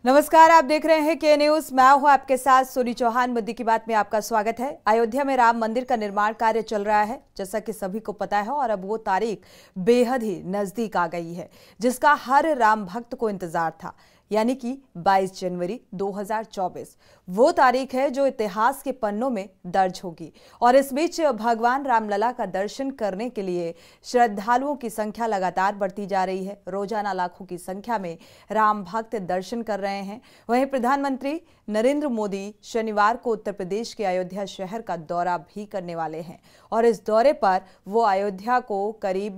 नमस्कार, आप देख रहे हैं के न्यूज। मैं हूं आपके साथ सोनी चौहान। मुद्दे की बात में आपका स्वागत है। अयोध्या में राम मंदिर का निर्माण कार्य चल रहा है, जैसा कि सभी को पता है, और अब वो तारीख बेहद ही नजदीक आ गई है जिसका हर राम भक्त को इंतजार था, यानी कि 22 जनवरी 2024। वो तारीख है जो इतिहास के पन्नों में दर्ज होगी। और इस बीच भगवान रामलला का दर्शन करने के लिए श्रद्धालुओं की संख्या लगातार बढ़ती जा रही है। रोजाना लाखों की संख्या में राम भक्त दर्शन कर रहे हैं। वहीं प्रधानमंत्री नरेंद्र मोदी शनिवार को उत्तर प्रदेश के अयोध्या शहर का दौरा भी करने वाले हैं और इस दौरे पर वो अयोध्या को करीब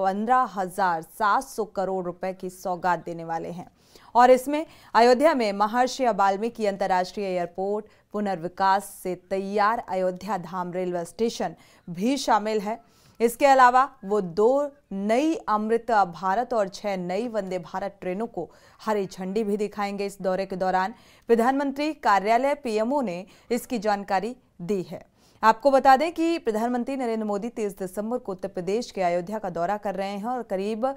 15,700 करोड़ रुपए की सौगात देने वाले हैं। और इसमें अयोध्या में महर्षि वाल्मीकि अंतर्राष्ट्रीय एयरपोर्ट, पुनर्विकास से तैयार अयोध्या धाम रेलवे स्टेशन भी शामिल है। इसके अलावा वो 2 नई अमृत भारत और 6 नई वंदे भारत ट्रेनों को हरी झंडी भी दिखाएंगे। इस दौरे के दौरान प्रधानमंत्री कार्यालय पीएमओ ने इसकी जानकारी दी है। आपको बता दें कि प्रधानमंत्री नरेंद्र मोदी 30 दिसंबर को उत्तर प्रदेश के अयोध्या का दौरा कर रहे हैं और करीब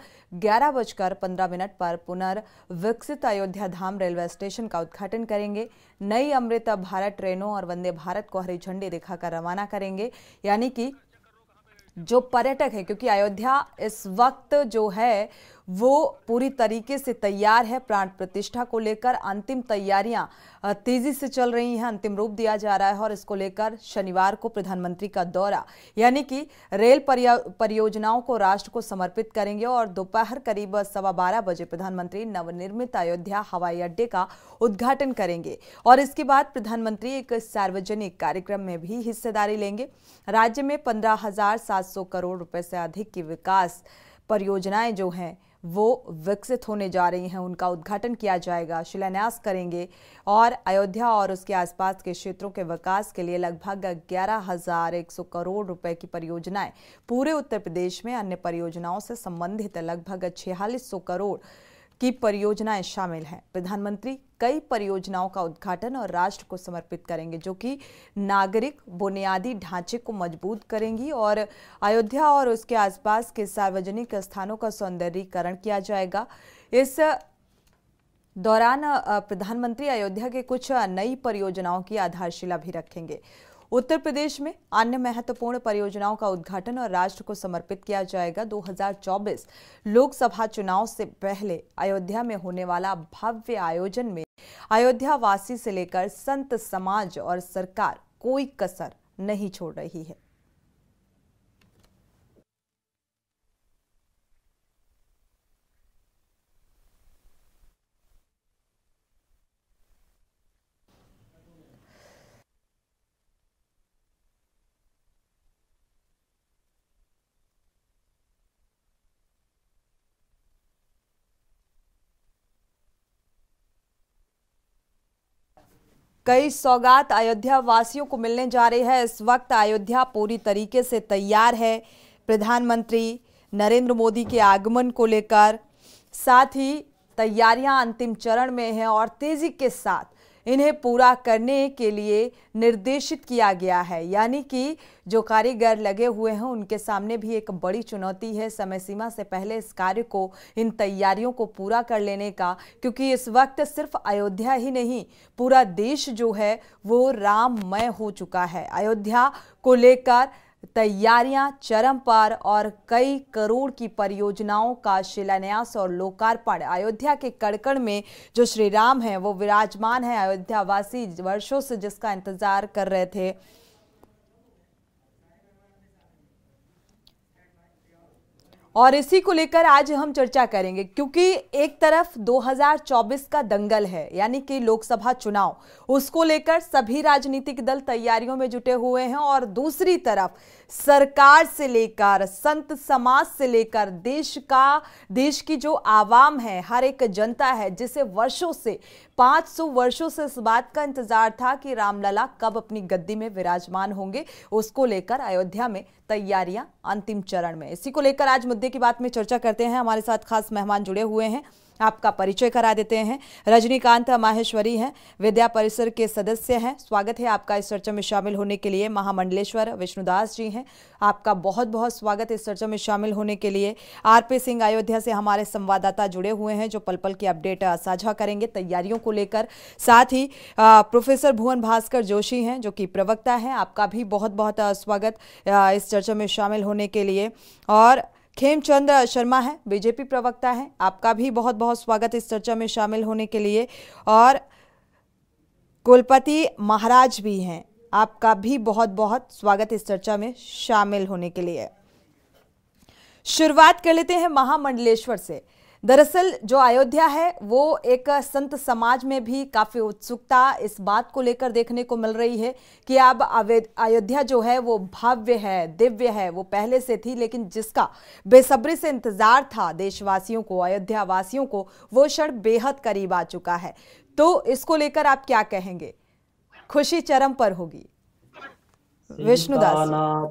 11:15 पर पुनर्विकसित अयोध्या धाम रेलवे स्टेशन का उद्घाटन करेंगे। नई अमृत भारत ट्रेनों और वंदे भारत को हरी झंडी दिखाकर रवाना करेंगे। यानी कि जो पर्यटक है, क्योंकि अयोध्या इस वक्त जो है वो पूरी तरीके से तैयार है, प्राण प्रतिष्ठा को लेकर अंतिम तैयारियां तेजी से चल रही हैं, अंतिम रूप दिया जा रहा है और इसको लेकर शनिवार को प्रधानमंत्री का दौरा, यानी कि रेल परियोजनाओं को राष्ट्र को समर्पित करेंगे और दोपहर करीब 12:15 बजे प्रधानमंत्री नवनिर्मित अयोध्या हवाई अड्डे का उद्घाटन करेंगे और इसके बाद प्रधानमंत्री एक सार्वजनिक कार्यक्रम में भी हिस्सेदारी लेंगे। राज्य में 15,700 करोड़ रुपए से अधिक की विकास परियोजनाएं जो हैं वो विकसित होने जा रही हैं, उनका उद्घाटन किया जाएगा, शिलान्यास करेंगे और अयोध्या और उसके आसपास के क्षेत्रों के विकास के लिए लगभग 11,100 करोड़ रुपए की परियोजनाएं पूरे उत्तर प्रदेश में, अन्य परियोजनाओं से संबंधित लगभग 4600 करोड़ की परियोजनाएं शामिल हैं। प्रधानमंत्री कई परियोजनाओं का उद्घाटन और राष्ट्र को समर्पित करेंगे जो कि नागरिक बुनियादी ढांचे को मजबूत करेंगी और अयोध्या और उसके आसपास के सार्वजनिक स्थानों का सौंदर्यीकरण किया जाएगा। इस दौरान प्रधानमंत्री अयोध्या के कुछ नई परियोजनाओं की आधारशिला भी रखेंगे। उत्तर प्रदेश में अन्य महत्वपूर्ण परियोजनाओं का उद्घाटन और राष्ट्र को समर्पित किया जाएगा। 2024 लोकसभा चुनाव से पहले अयोध्या में होने वाला भव्य आयोजन में अयोध्या वासी से लेकर संत समाज और सरकार कोई कसर नहीं छोड़ रही है। कई सौगात अयोध्या वासियों को मिलने जा रही है। इस वक्त अयोध्या पूरी तरीके से तैयार है प्रधानमंत्री नरेंद्र मोदी के आगमन को लेकर। साथ ही तैयारियां अंतिम चरण में हैं और तेजी के साथ इन्हें पूरा करने के लिए निर्देशित किया गया है। यानी कि जो कारीगर लगे हुए हैं उनके सामने भी एक बड़ी चुनौती है समय सीमा से पहले इस कार्य को, इन तैयारियों को पूरा कर लेने का, क्योंकि इस वक्त सिर्फ अयोध्या ही नहीं पूरा देश जो है वो राममय हो चुका है। अयोध्या को लेकर तैयारियां चरम पर और कई करोड़ की परियोजनाओं का शिलान्यास और लोकार्पण। अयोध्या के कड़कड़ में जो श्री राम है वो विराजमान है। अयोध्या वासी वर्षों से जिसका इंतजार कर रहे थे, और इसी को लेकर आज हम चर्चा करेंगे, क्योंकि एक तरफ 2024 का दंगल है, यानी कि लोकसभा चुनाव, उसको लेकर सभी राजनीतिक दल तैयारियों में जुटे हुए हैं और दूसरी तरफ सरकार से लेकर संत समाज से लेकर देश की जो आवाम है, हर एक जनता है जिसे वर्षों से 500 वर्षों से इस बात का इंतजार था कि रामलला कब अपनी गद्दी में विराजमान होंगे, उसको लेकर अयोध्या में तैयारियां अंतिम चरण में। इसी को लेकर आज मुद्दे की बात में चर्चा करते हैं। हमारे साथ खास मेहमान जुड़े हुए हैं। आपका परिचय करा देते हैं। रजनीकांत माहेश्वरी हैं, विद्या परिसर के सदस्य हैं। स्वागत है आपका इस चर्चा में शामिल होने के लिए। महामंडलेश्वर विष्णुदास जी हैं, आपका बहुत बहुत स्वागत इस चर्चा में शामिल होने के लिए। आरपी सिंह अयोध्या से हमारे संवाददाता जुड़े हुए हैं जो पल पल की अपडेट साझा करेंगे तैयारियों को लेकर। साथ ही प्रोफेसर भुवन भास्कर जोशी हैं जो कि प्रवक्ता हैं, आपका भी बहुत बहुत स्वागत इस चर्चा में शामिल होने के लिए। और खेमचंद शर्मा है, बीजेपी प्रवक्ता है, आपका भी बहुत बहुत स्वागत इस चर्चा में शामिल होने के लिए। और कुलपति महाराज भी हैं, आपका भी बहुत बहुत स्वागत इस चर्चा में शामिल होने के लिए। शुरुआत कर लेते हैं महामंडलेश्वर से। दरअसल जो अयोध्या है वो एक संत समाज में भी काफी उत्सुकता इस बात को लेकर देखने को मिल रही है कि अब अयोध्या जो है वो भव्य है, दिव्य है, वो पहले से थी, लेकिन जिसका बेसब्री से इंतजार था देशवासियों को, अयोध्या वासियों को, वो क्षण बेहद करीब आ चुका है। तो इसको लेकर आप क्या कहेंगे? खुशी चरम पर होगी। विष्णुदास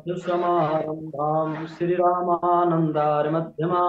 श्री रामानंदार मध्यमा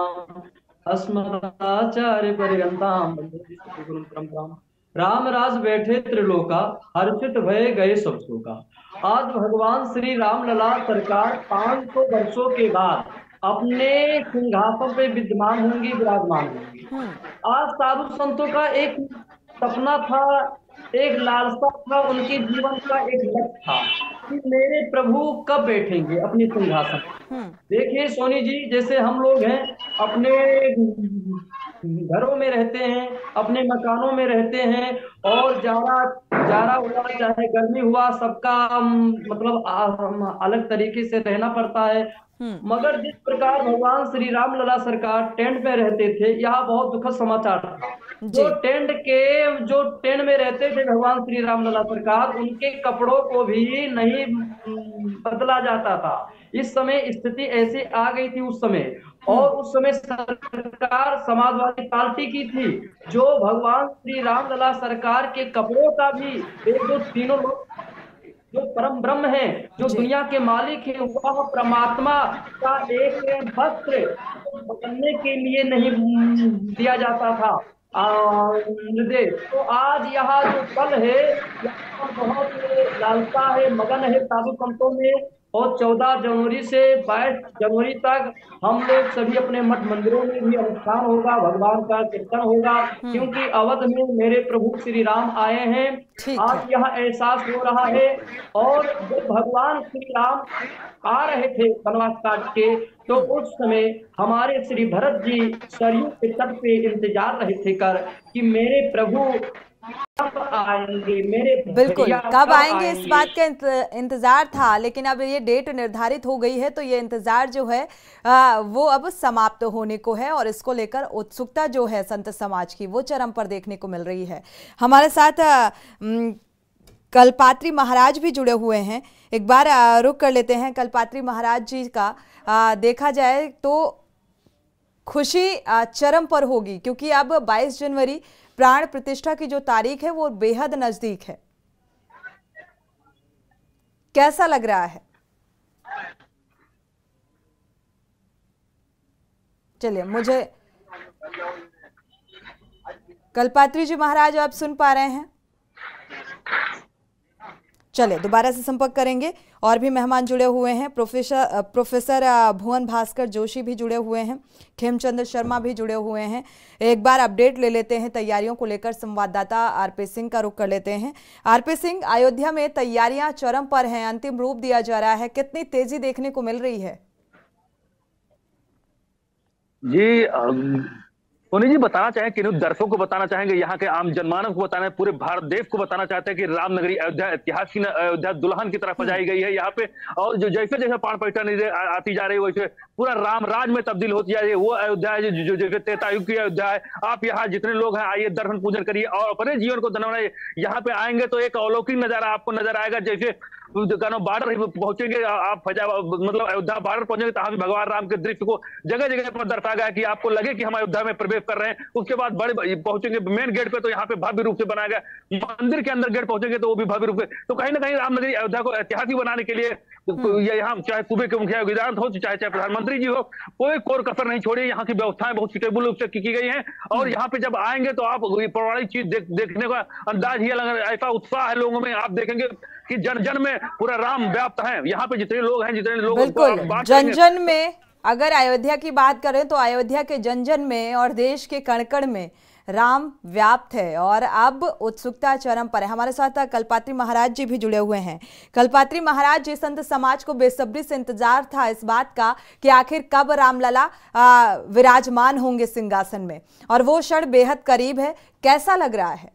अस्मदाचार्य पर्यंताम वंदे गुरुं परंपराम। राम राज बैठे त्रिलोका, हर्षित भय गए सब शोका। आज भगवान श्री राम लला सरकार 500 वर्षों के बाद अपने सिंहासन पे विद्यमान होंगी, विराजमान होंगी। आज साधु संतों का एक सपना था, एक लालसा था, उनके जीवन का एक लक्ष्य था कि मेरे प्रभु कब बैठेंगे अपने सिंहासन। देखिए सोनी जी, जैसे हम लोग हैं अपने घरों में रहते हैं, अपने मकानों में रहते हैं, और जाड़ा हुआ चाहे गर्मी हुआ, सबका मतलब अलग तरीके से रहना पड़ता है। मगर जिस प्रकार भगवान श्री राम लला सरकार टेंट में रहते थे, यह बहुत दुखद समाचार था। जो टेंट में रहते थे भगवान श्री राम लला सरकार, उनके कपड़ों को भी नहीं बदला जाता था। इस समय स्थिति ऐसी आ गई थी उस समय, और उस समय सरकार समाजवादी पार्टी की थी, जो भगवान श्री राम लला सरकार के कपड़ों का भी एक दो तीनों लोग जो परम ब्रह्म है, जो दुनिया के मालिक है, वह परमात्मा का एक वस्त्र बदलने के लिए नहीं दिया जाता था निर्देश। तो आज यहाँ जो पल है, यहाँ बहुत लालसा है, मगन है साधु संतों में। और 14 जनवरी से 22 जनवरी तक हम लोग सभी अपने मठ मंदिरों में भी अनुष्ठान होगा, भगवान का कीर्तन होगा, क्योंकि अवध में मेरे प्रभु श्री राम आए हैं। आज यह एहसास हो रहा है। और जब भगवान श्री राम आ रहे थे वनवास काट के, तो उस समय हमारे श्री भरत जी सरयू के तट पे इंतजार रहे थे कर कि मेरे प्रभु कब आएंगे, मेरे बिल्कुल कब आएंगे इस बात का इंतजार था। लेकिन अब ये डेट निर्धारित हो गई है, तो ये इंतजार जो है वो अब समाप्त होने को है, और इसको लेकर उत्सुकता जो है संत समाज की वो चरम पर देखने को मिल रही है। हमारे साथ कल्पात्री महाराज भी जुड़े हुए हैं, एक बार रुक कर लेते हैं कल्पात्री महाराज जी का। देखा जाए तो खुशी चरम पर होगी, क्योंकि अब 22 जनवरी प्राण प्रतिष्ठा की जो तारीख है वो बेहद नजदीक है। कैसा लग रहा है? चलिए, मुझे कल्पात्री जी महाराज आप सुन पा रहे हैं? चलिए दोबारा से संपर्क करेंगे। और भी मेहमान जुड़े हुए हैं, प्रोफेसर भुवन भास्कर जोशी भी जुड़े हुए हैं, खेमचंद शर्मा भी जुड़े हुए हैं। एक बार अपडेट ले लेते हैं तैयारियों को लेकर, संवाददाता आरपी सिंह का रुख कर लेते हैं। आरपी सिंह, अयोध्या में तैयारियां चरम पर हैं, अंतिम रूप दिया जा रहा है, कितनी तेजी देखने को मिल रही है? जी सोनी जी, बताना चाहें कि दर्शकों को बताना चाहेंगे, यहाँ के आम जनमानस को बताना है, पूरे भारत देश को बताना चाहते हैं कि रामनगरी अयोध्या ऐतिहासिक अयोध्या दुल्हन की तरफ सजाई गई है यहाँ पे। और जो जैसे जैसे प्राण प्रतिष्ठा आती जा रही है, वैसे पूरा राम राज में तब्दील होती जा रही है। वो अयोध्या है जो जैसे त्रेतायुग की अयोध्या है। आप यहाँ जितने लोग हैं आइए, दर्शन पूजन करिए और अपने जीवन को धन्य बनाइए। यहाँ पे आएंगे तो एक अलौकिक नजारा आपको नजर आएगा। जैसे बॉर्डर पहुंचेंगे आप, मतलब अयोध्या बॉर्डर पहुंचेंगे तो भगवान राम के दृश्य को जगह जगह पर दर्शाया गया कि आपको लगे कि हम अयोध्या में प्रवेश कर रहे हैं। उसके बाद बड़े पहुंचेंगे मेन गेट पे, तो यहाँ पे भव्य रूप से बनाया गया। मंदिर के अंदर गेट पहुंचेंगे तो वो भी भव्य रूप से। तो कहीं ना कहीं रामनगरी अयोध्या को ऐतिहासिक बनाने के लिए यहाँ चाहे सूबे के मुखिया योगीदार हो, चाहे प्रधानमंत्री जी हो, कोई कोर कसर नहीं छोड़ी। यहाँ की व्यवस्थाएं बहुत सुटेबल रूप से की गई हैं और यहाँ पे जब आएंगे तो आप पौराणिक चीज देखने का अंदाज ही अलग, ऐसा उत्साह है लोगों में। आप देखेंगे कि जन जन में पूरा राम व्याप्त है। यहाँ पे जितने लोग हैं, जितने लोग बिल्कुल जन जन में, अगर अयोध्या की बात करें तो अयोध्या के जन जन में और देश के कण कण में राम व्याप्त है और अब उत्सुकता चरम पर है। हमारे साथ कल्पात्री महाराज जी भी जुड़े हुए हैं। कल्पात्री महाराज जी, संत समाज को बेसब्री से इंतजार था इस बात का कि आखिर कब रामलला विराजमान होंगे सिंहासन में, और वो क्षण बेहद करीब है। कैसा लग रहा है?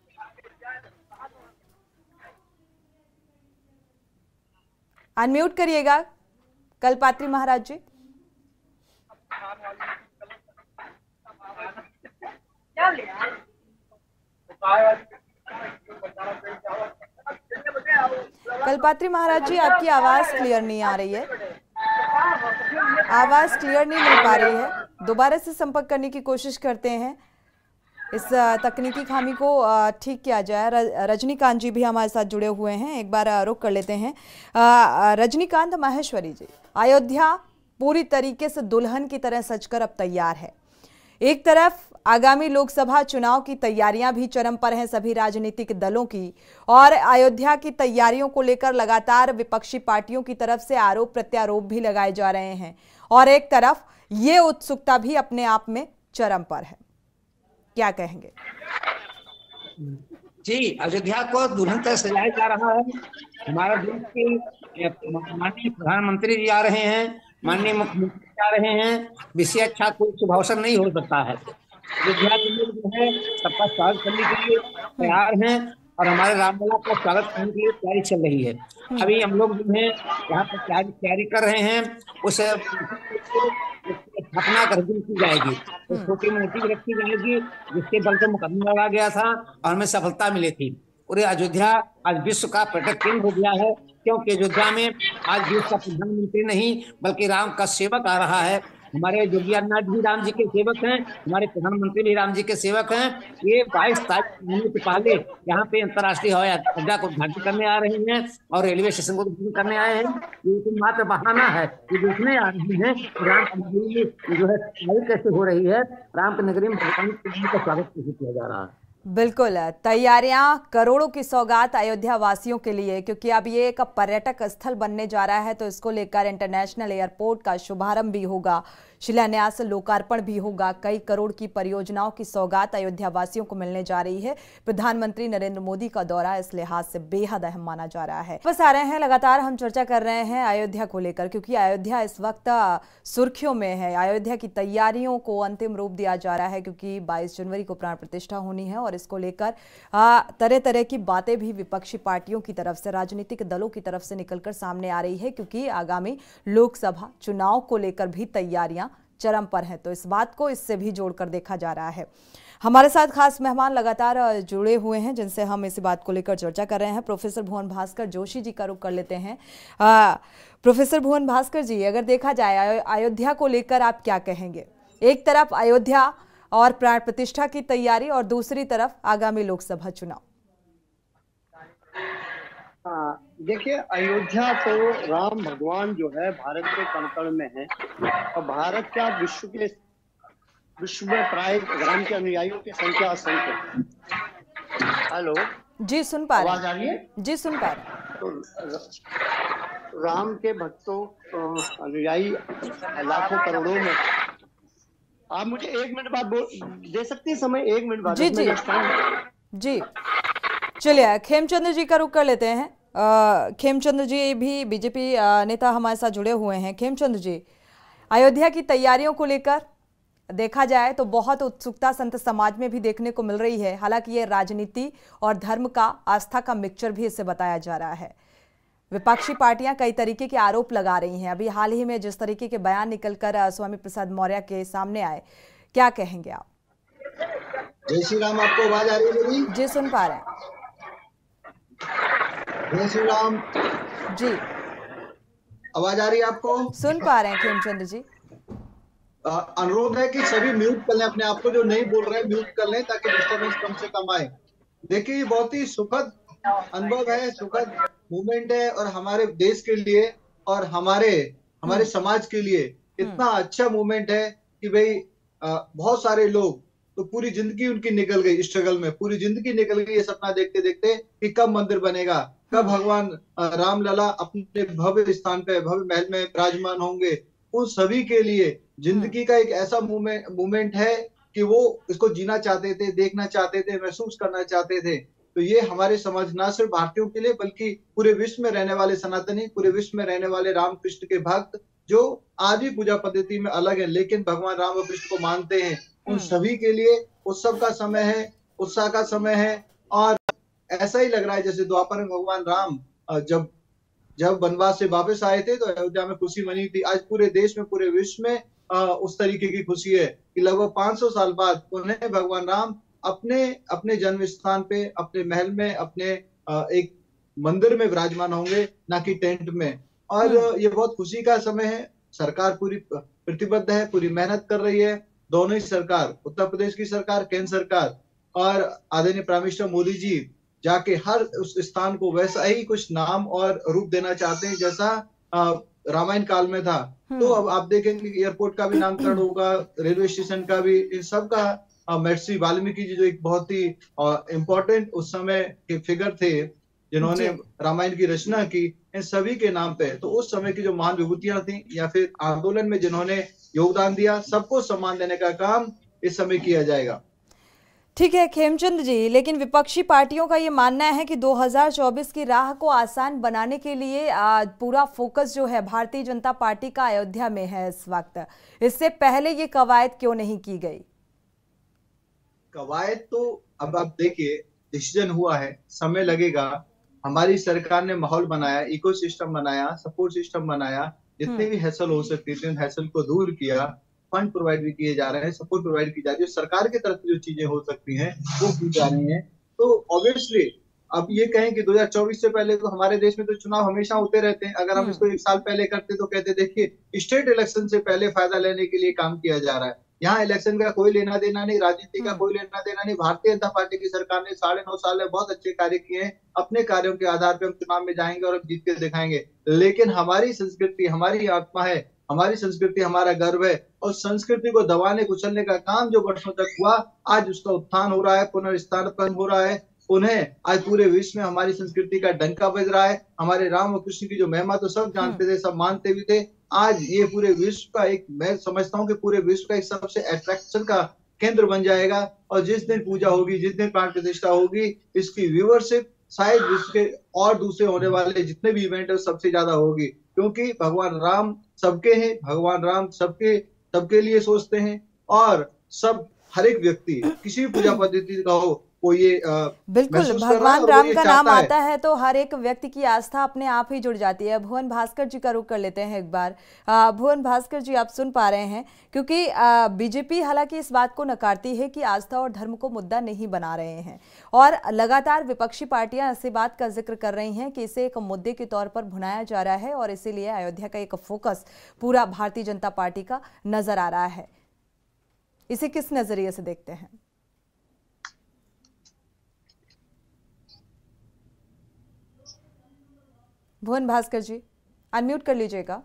अनम्यूट करिएगा कल्पात्री महाराज जी। कल्पात्री महाराज जी, आपकी आवाज क्लियर नहीं आ रही है, आवाज क्लियर नहीं मिल पा रही है। दोबारा से संपर्क करने की कोशिश करते हैं, इस तकनीकी खामी को ठीक किया जाए। रजनीकांत जी भी हमारे साथ जुड़े हुए हैं, एक बार रुक कर लेते हैं। रजनीकांत माहेश्वरी जी, अयोध्या पूरी तरीके से दुल्हन की तरह सजकर अब तैयार है। एक तरफ आगामी लोकसभा चुनाव की तैयारियां भी चरम पर हैं सभी राजनीतिक दलों की, और अयोध्या की तैयारियों को लेकर लगातार विपक्षी पार्टियों की तरफ से आरोप प्रत्यारोप भी लगाए जा रहे हैं, और एक तरफ ये उत्सुकता भी अपने आप में चरम पर है। क्या कहेंगे? जी, अयोध्या को दुल्हन तरह सजाया जा रहा है। हमारा देश के माननीय प्रधानमंत्री जी आ रहे हैं, माननीय मुख्यमंत्री आ रहे हैं। विषय अच्छा कोई शुभ अवसर नहीं हो सकता है। अयोध्या के लोग जो है सबका स्वागत करने के लिए तैयार हैं और हमारे रामलला का स्वागत करने के लिए तैयारी चल रही है। अभी हम लोग जो है यहाँ पर तैयारी कर रहे हैं। उस स्थापना कर दी जाएगी, तो छोटी मूर्ति रखी जाएगी जिसके बल से मुकदमा लड़ा गया था और हमें सफलता मिली थी। पूरे अयोध्या आज विश्व का पर्यटक केंद्र हो गया है, क्योंकि अयोध्या में आज देश का प्रधानमंत्री नहीं बल्कि राम का सेवक आ रहा है। हमारे योगी आदित्यनाथ भी राम जी के सेवक हैं, हमारे प्रधानमंत्री भी राम जी के सेवक हैं। ये 22 तारीख महीने के पहले यहाँ पे अंतर्राष्ट्रीय हवाई अड्डा को उद्घाटन करने आ रहे हैं और रेलवे स्टेशन को उद्घाटन करने आए हैं। ये तो मात्र बहाना है, ये देखने आ रहे हैं राम की नगरी जो है कैसे हो रही है, राम की नगरी में भगवान का स्वागत कैसे किया जा रहा है। बिल्कुल, तैयारियां करोड़ों की सौगात अयोध्या वासियों के लिए, क्योंकि अब ये एक पर्यटक स्थल बनने जा रहा है। तो इसको लेकर इंटरनेशनल एयरपोर्ट का शुभारंभ भी होगा, शिलान्यास लोकार्पण भी होगा। कई करोड़ की परियोजनाओं की सौगात अयोध्या वासियों को मिलने जा रही है। प्रधानमंत्री नरेंद्र मोदी का दौरा इस लिहाज से बेहद अहम माना जा रहा है। बस आ रहे हैं, लगातार हम चर्चा कर रहे हैं अयोध्या को लेकर, क्योंकि अयोध्या इस वक्त सुर्खियों में है। अयोध्या की तैयारियों को अंतिम रूप दिया जा रहा है, क्योंकि 22 जनवरी को प्राण प्रतिष्ठा होनी है और इसको लेकर तरह तरह की बातें भी विपक्षी पार्टियों की तरफ से, राजनीतिक दलों की तरफ से निकलकर सामने आ रही है, क्योंकि आगामी लोकसभा चुनाव को लेकर भी तैयारियां चरम पर हैं। तो इस बात को इससे भी जोड़कर देखा जा रहा है। हमारे साथ खास मेहमान लगातार जुड़े हुए हैं, जिनसे हम इस बात को लेकर चर्चा कर रहे हैं। प्रोफेसर भुवन भास्कर जोशी जी का रुख कर लेते हैं। प्रोफेसर भुवन भास्कर जी, अगर देखा जाए अयोध्या को लेकर आप क्या कहेंगे? एक तरफ अयोध्या और प्राण प्रतिष्ठा की तैयारी और दूसरी तरफ आगामी लोकसभा चुनाव। देखिए, अयोध्या तो राम भगवान जो है भारत के कण-कण में है और भारत क्या विश्व में प्राय राम के अनुयायियों की संख्या असंख्य है। हेलो जी, सुन पा रहे हैं। आवाज आ रही है? जी, सुन पा रहे हैं। तो राम के भक्तों अनुयायी लाखों करोड़ों में। आप मुझे 1 मिनट बाद दे सकते हैं समय? 1 मिनट बाद। जी, चलिए खेमचंद्र जी का रुख कर लेते हैं। खेमचंद्र जी भी बीजेपी नेता हमारे साथ जुड़े हुए हैं। खेमचंद्र जी, अयोध्या की तैयारियों को लेकर देखा जाए तो बहुत उत्सुकता संत समाज में भी देखने को मिल रही है। हालांकि ये राजनीति और धर्म का, आस्था का मिक्सचर भी इससे बताया जा रहा है। विपक्षी पार्टियां कई तरीके के आरोप लगा रही हैं। अभी हाल ही में जिस तरीके के बयान निकलकर स्वामी प्रसाद मौर्य के सामने आए, क्या कहेंगे आप? जय श्री राम। आपको आवाज आ रही है मेरी? जी, सुन पा रहे हैं। जय श्री राम जी, आवाज आ रही है आपको? सुन पा रहे हैं खेमचंद्र जी। अनुरोध है कि सभी म्यूट कर लें अपने आप को, जो नहीं बोल रहे हैं म्यूट कर लें ताकि डिस्टर्बेंस कम से कम आए। देखिए, बहुत ही सुखद अनुभव है, सुखद मूवमेंट है और हमारे देश के लिए और हमारे समाज के लिए इतना अच्छा मूवमेंट है कि भाई बहुत सारे लोग तो पूरी जिंदगी उनकी निकल गई स्ट्रगल में, पूरी जिंदगी निकल गई ये सपना देखते देखते कि कब मंदिर बनेगा, कब भगवान रामलला अपने भव्य स्थान पे भव्य महल में विराजमान होंगे। उन सभी के लिए जिंदगी का एक ऐसा मूवमेंट है कि वो इसको जीना चाहते थे, देखना चाहते थे, महसूस करना चाहते थे। तो ये हमारे समाज ना सिर्फ भारतीयों के लिए बल्कि पूरे विश्व में रहने वाले सनातनी, पूरे विश्व में रहने वाले रामकृष्ण के भक्त जो आज भी पूजा पद्धति में अलग है लेकिन भगवान राम और कृष्ण को मानते हैं, उन सभी के लिए उत्सव का समय है, उत्साह का समय है। और ऐसा ही लग रहा है जैसे द्वापर में भगवान राम जब वनवास से वापस आए थे तो अयोध्या में खुशी मनी थी। आज पूरे देश में, पूरे विश्व में उस तरीके की खुशी है कि लगभग 500 साल बाद उन्हें भगवान राम अपने जन्म स्थान पे, अपने महल में, अपने एक मंदिर में विराजमान होंगे, ना कि टेंट में। और ये बहुत खुशी का समय है। सरकार पूरी प्रतिबद्ध है, पूरी मेहनत कर रही है। दोनों ही सरकार, उत्तर प्रदेश की सरकार, केंद्र सरकार और आदरणीय प्राइम मिनिस्टर मोदी जी जाके हर उस स्थान को वैसा ही कुछ नाम और रूप देना चाहते हैं जैसा रामायण काल में था। तो अब आप देखेंगे कि एयरपोर्ट का भी नामकरण होगा, रेलवे स्टेशन का भी, इन सब का महर्षि वाल्मीकि जी जो एक बहुत ही इम्पोर्टेंट उस समय के फिगर थे जिन्होंने रामायण की रचना की, इन सभी के नाम पे। तो उस समय की जो महान विभूतियां थी या फिर आंदोलन में जिन्होंने योगदान दिया, सबको सम्मान देने का काम इस समय किया जाएगा। ठीक है खेमचंद जी, लेकिन विपक्षी पार्टियों का ये मानना है कि 2024 की राह को आसान बनाने के लिए पूरा फोकस जो है भारतीय जनता पार्टी का अयोध्या में है इस वक्त। इससे पहले ये कवायद क्यों नहीं की गई? कवायद तो अब आप देखिए, डिसीजन हुआ है, समय लगेगा। हमारी सरकार ने माहौल बनाया, इकोसिस्टम बनाया, सपोर्ट सिस्टम बनाया, जितने भी हैसल हो सकती थी उन हैसल को दूर किया, फंड प्रोवाइड भी किए जा रहे हैं, सपोर्ट प्रोवाइड की जा रही है, सरकार की तरफ से जो चीजें हो सकती हैं वो की जा रही हैं। तो ऑब्वियसली अब ये कहें कि 2024 से पहले तो हमारे देश में तो चुनाव हमेशा होते रहते हैं। अगर हम इसको 1 साल पहले करते तो कहते देखिए स्टेट इलेक्शन से पहले फायदा लेने के लिए काम किया जा रहा है। यहाँ इलेक्शन का कोई लेना देना नहीं, राजनीति का कोई लेना देना नहीं। भारतीय जनता पार्टी की सरकार ने 9.5 साल में बहुत अच्छे कार्य किए हैं। अपने कार्यों के आधार पर हम चुनाव में जाएंगे और हम जीत के दिखाएंगे। लेकिन हमारी संस्कृति हमारी आत्मा है, हमारी संस्कृति हमारा गर्व है, और संस्कृति को दबाने कुचलने का काम जो वर्षों तक हुआ, आज उसका उत्थान हो रहा है, पुनर्स्थापन हो रहा है। उन्हें आज पूरे विश्व में हमारी संस्कृति का डंका बज रहा है। हमारे राम और कृष्ण की जो महिमा तो सब जानते थे, सब मानते भी थे। आज ये पूरे विश्व का एक, मैं समझता हूँ कि पूरे विश्व का एक सबसे अट्रैक्शन का केंद्र बन जाएगा। और जिस दिन पूजा होगी, जिस दिन प्राण प्रतिष्ठा होगी, इसकी व्यूअरशिप शायद विश्व के और दूसरे होने वाले जितने भी इवेंट है सबसे ज्यादा होगी, क्योंकि भगवान राम सबके हैं, भगवान राम सबके लिए सोचते हैं। और सब, हर एक व्यक्ति किसी भी पूजा पद्धति का हो, वो ये बिल्कुल भगवान राम का नाम आता है तो हर एक व्यक्ति की आस्था अपने आप ही जुड़ जाती है। भुवन भास्कर जी का रुख कर लेते हैं एक बार। भुवन भास्कर जी, आप सुन पा रहे हैं, क्योंकि बीजेपी हालांकि इस बात को नकारती है कि आस्था और धर्म को मुद्दा नहीं बना रहे हैं, और लगातार विपक्षी पार्टियां ऐसी बात का जिक्र कर रही हैं कि इसे एक मुद्दे के तौर पर भुनाया जा रहा है, और इसीलिए अयोध्या का एक फोकस पूरा भारतीय जनता पार्टी का नजर आ रहा है। इसे किस नजरिए से देखते हैं? भुवन भास्कर जी, अनम्यूट कर लीजिएगा।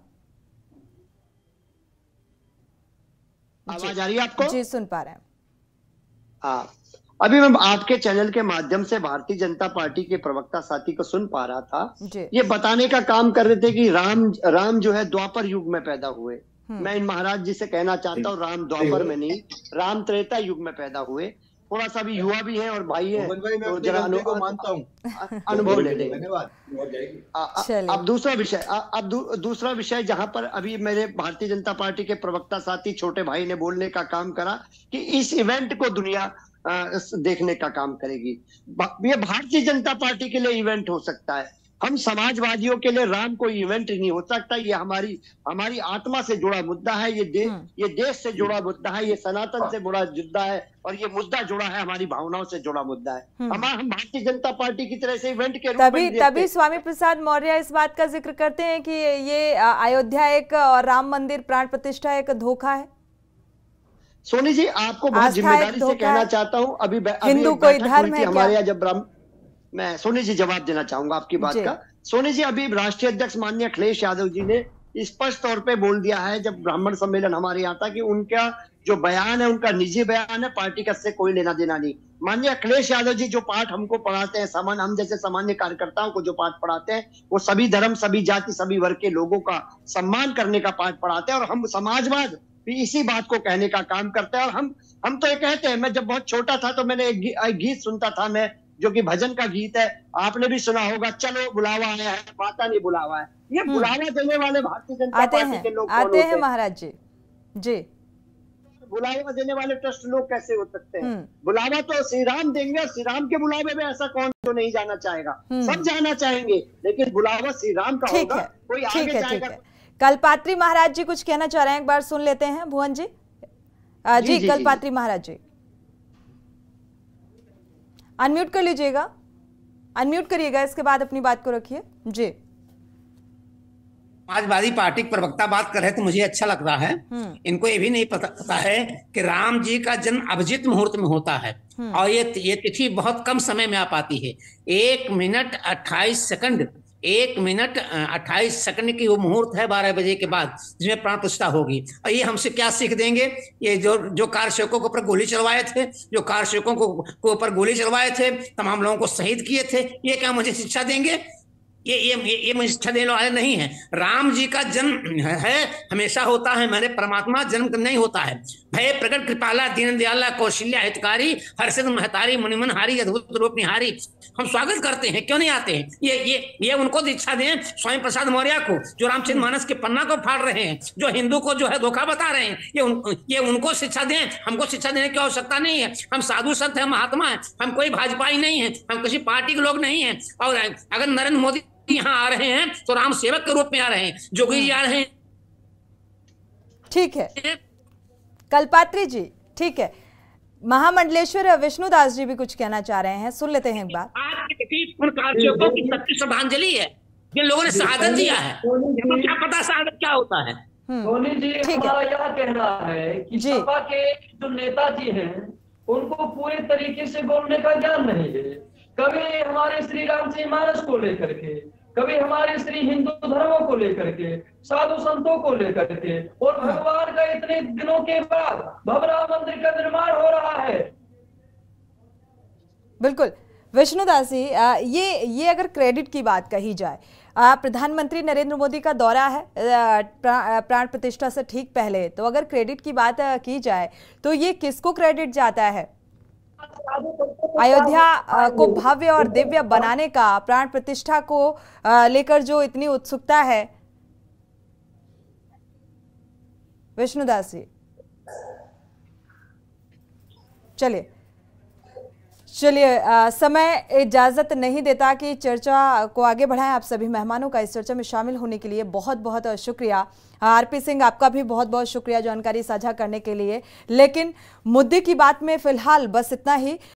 आवाज आ रही है आपको? जी, सुन पा रहे हैं। हाँ, अभी मैं आपके चैनल के माध्यम से भारतीय जनता पार्टी के प्रवक्ता साथी को सुन पा रहा था। ये बताने का काम कर रहे थे कि राम जो है द्वापर युग में पैदा हुए। मैं इन महाराज जी से कहना चाहता हूँ, राम द्वापर में नहीं, राम त्रेता युग में पैदा हुए। थोड़ा सा भी युवा भी है और भाई है, तो जरा अनुभव मानता हूँ, अनुभव ले लेंगे। अब दूसरा विषय जहां पर अभी मेरे भारतीय जनता पार्टी के प्रवक्ता साथी छोटे भाई ने बोलने का काम करा कि इस इवेंट को दुनिया देखने का काम करेगी। ये भारतीय जनता पार्टी के लिए इवेंट हो सकता है, हम समाजवादियों के लिए राम कोई इवेंट नहीं हो सकता। ये हमारी आत्मा से जुड़ा मुद्दा है, ये देश से जुड़ा मुद्दा है, ये सनातन से जुड़ा मुद्दा है, और ये मुद्दा जुड़ा है हमारी भावनाओं से जुड़ा मुद्दा है। हम भारतीय जनता पार्टी की तरह से इवेंट के रूप में तभी स्वामी प्रसाद मौर्य इस बात का जिक्र करते हैं कि ये अयोध्या एक और राम मंदिर प्राण प्रतिष्ठा एक धोखा है। सोनी जी, आपको बहुत जिम्मेदारी से कहना चाहता हूँ, अभी हिंदू कोई धर्म है हमारे यहाँ जब मैं सोनी जी जवाब देना चाहूंगा आपकी बात का। सोनी जी, अभी राष्ट्रीय अध्यक्ष माननीय अखिलेश यादव जी ने स्पष्ट तौर पे बोल दिया है, जब ब्राह्मण सम्मेलन हमारे यहाँ था, कि उनका जो बयान है उनका निजी बयान है, पार्टी का इससे कोई लेना देना नहीं। माननीय अखिलेश यादव जी जो पाठ हमको पढ़ाते हैं, सामान्य हम जैसे सामान्य कार्यकर्ताओं को जो पाठ पढ़ाते हैं, वो सभी धर्म, सभी जाति, सभी वर्ग के लोगों का सम्मान करने का पाठ पढ़ाते हैं। और हम समाजवाद भी इसी बात को कहने का काम करते हैं। और हम तो ये कहते हैं, मैं जब बहुत छोटा था तो मैंने एक गीत सुनता था मैं, जो कि भजन का गीत है, आपने भी सुना होगा, चलो बुलावा आया है, माता नहीं बुलावा है। ये बुलावा देने वाले भारतीय जनता पार्टी के लोग आते हैं महाराज जी। जी, बुलावा देने वाले ट्रस्ट लोग कैसे हो सकते हैं? बुलावा तो श्री राम देंगे, और श्री राम के बुलावे में ऐसा कौन जो नहीं जाना चाहेगा? सब जाना चाहेंगे, लेकिन बुलावा श्री राम का होगा, कोई आगे जाएगा। कल्पात्री महाराज जी कुछ कहना चाह रहे हैं, एक बार सुन लेते हैं भुवन जी। जी कल्पात्री महाराज जी, अनम्यूट कर लीजिएगा, अनम्यूट करिएगा, इसके बाद अपनी बात को रखिए। जी, समाजवादी पार्टी के प्रवक्ता बात कर रहे तो मुझे अच्छा लग रहा है। इनको ये भी नहीं पता है कि राम जी का जन्म अभिजित मुहूर्त में होता है, और ये तिथि बहुत कम समय में आ पाती है। 1 मिनट 28 सेकंड 1 मिनट 28 सेकंड की वो मुहूर्त है 12 बजे के बाद, जिसमें प्राण प्रतिष्ठा होगी। और ये हमसे क्या सीख देंगे? ये जो कार सेवकों के ऊपर गोली चलवाए थे, जो कार सेवकों को ऊपर गोली चलवाए थे, तमाम लोगों को शहीद किए थे, ये क्या मुझे शिक्षा देंगे? ये मुझे शिक्षा देने वाले नहीं है। राम जी का जन्म है, हमेशा होता है, मैंने परमात्मा जन्म नहीं होता है। भय प्रकट कृपाला दीन दयाला कौशल्या हितकारी हर्षित महतारी मुनिमन हारी अद्भुत रूप निहारी। हम स्वागत करते हैं, क्यों नहीं आते हैं? ये उनको दीक्षा दें, स्वामी प्रसाद मौर्य को, जो रामचरित मानस के पन्ना को फाड़ रहे हैं, जो हिंदू को जो है धोखा बता रहे हैं, ये उनको शिक्षा दें। हमको शिक्षा देने की आवश्यकता नहीं है। हम साधु संत हैं, महात्मा हैं, हम कोई भाजपाई नहीं है, हम किसी पार्टी के लोग नहीं है। और अगर नरेंद्र मोदी यहाँ आ रहे हैं तो राम सेवक के रूप में आ रहे हैं, जोगी जी आ रहे हैं। ठीक है कल्पात्री जी, ठीक है। महामंडलेश्वर विष्णुदास जी भी कुछ कहना चाह रहे हैं, सुन लेते हैं एक बार। उन कार्यों की सच्ची श्रद्धांजलि है, जिन लोगों ने शहादत दिया है। तो क्या पता शहादत क्या होता है? सोनी जी, हमारा यह कहना है कि सपा के जो नेताजी हैं, उनको पूरे तरीके से बोलने का ज्ञान नहीं है। कभी हमारे श्री रामचरितमानस को लेकर के, कभी हमारे श्री हिंदू धर्मों को लेकर के, साधु संतों को लेकर के, और भगवान का इतने दिनों के बाद भव्य मंदिर का निर्माण हो रहा है। बिल्कुल विष्णुदास जी, ये अगर क्रेडिट की बात कही जाए, प्रधानमंत्री नरेंद्र मोदी का दौरा है प्राण प्रतिष्ठा से ठीक पहले, तो अगर क्रेडिट की बात की जाए तो ये किसको क्रेडिट जाता है? अयोध्या को भव्य और दिव्य बनाने का, प्राण प्रतिष्ठा को लेकर जो इतनी उत्सुकता है। विष्णुदास जी, चलिए समय इजाजत नहीं देता कि चर्चा को आगे बढ़ाएं। आप सभी मेहमानों का इस चर्चा में शामिल होने के लिए बहुत बहुत शुक्रिया। आरपी सिंह, आपका भी बहुत बहुत शुक्रिया जानकारी साझा करने के लिए। लेकिन मुद्दे की बात में फिलहाल बस इतना ही।